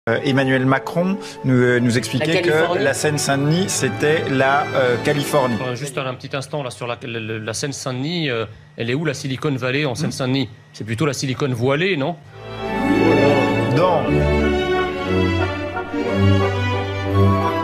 Emmanuel Macron nous expliquait que la Seine-Saint-Denis, c'était la Californie. Juste un petit instant, là, sur la Seine-Saint-Denis, elle est où la Silicon Valley en Seine-Saint-Denis? C'est plutôt la Silicon Voilée, non? Non.